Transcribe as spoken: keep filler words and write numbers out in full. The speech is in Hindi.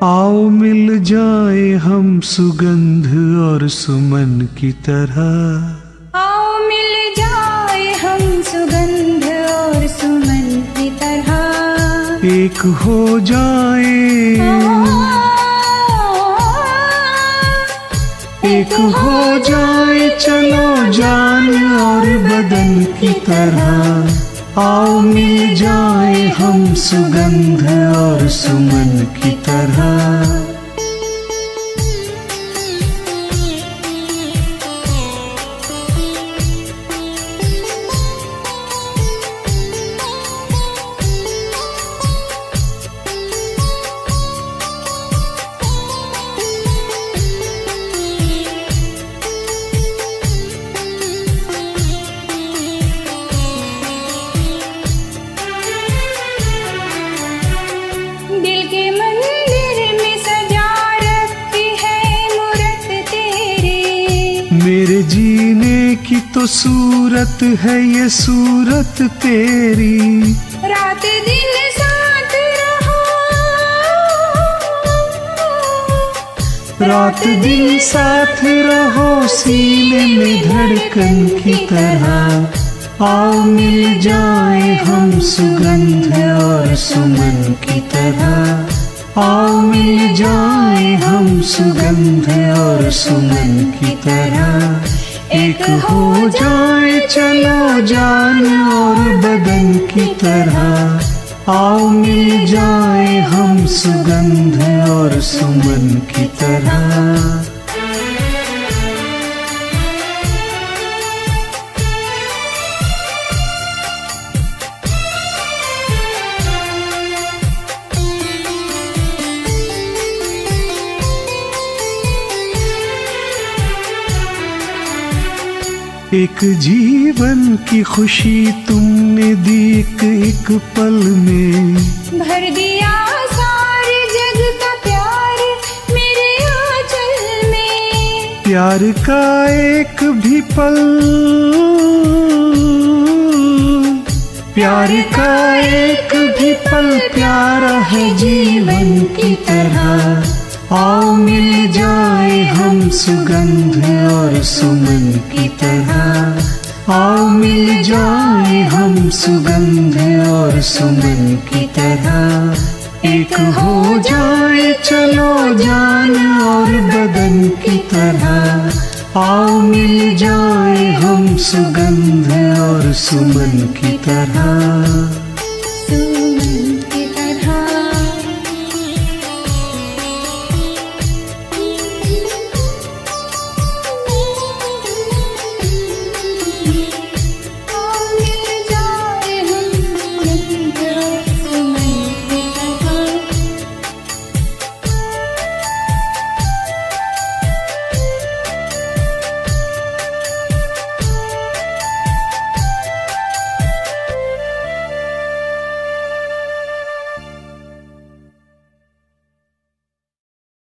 आओ मिल जाए हम सुगंध और सुमन की तरह। आओ मिल जाए हम सुगंध और सुमन की तरह। एक हो जाए, एक हो जाए चलो जान और बदन की तरह। आओ मिल जाए हम सुगंध और सुमन की तरह। मेरे जीने की तो सूरत है ये सूरत तेरी। रात दिन साथ रहो, रात दिन साथ रहो सीने में धड़कन की तरह। आओ मिल जाए हम सुगंध और सुमन की तरह। आओ मिल जाए हम सुगंध और सुमन की तरह। एक हो जाए चलो जान और बदन की तरह। आओ मिल जाए हम सुगंध और सुमन की तरह। एक जीवन की खुशी तुमने दी एक एक पल में। भर दिया सारे जग का प्यार मेरे आंचल में। प्यार का एक भी पल, प्यार का एक भी पल प्यारा है जीवन की तरह। आओ मिल जाए हम सुगंध और सुमन की तरह। आओ मिल जाए हम सुगंध और सुमन की तरह। एक हो जाए चलो जान और बदन की तरह। आओ मिल जाए हम सुगंध और सुमन की तरह।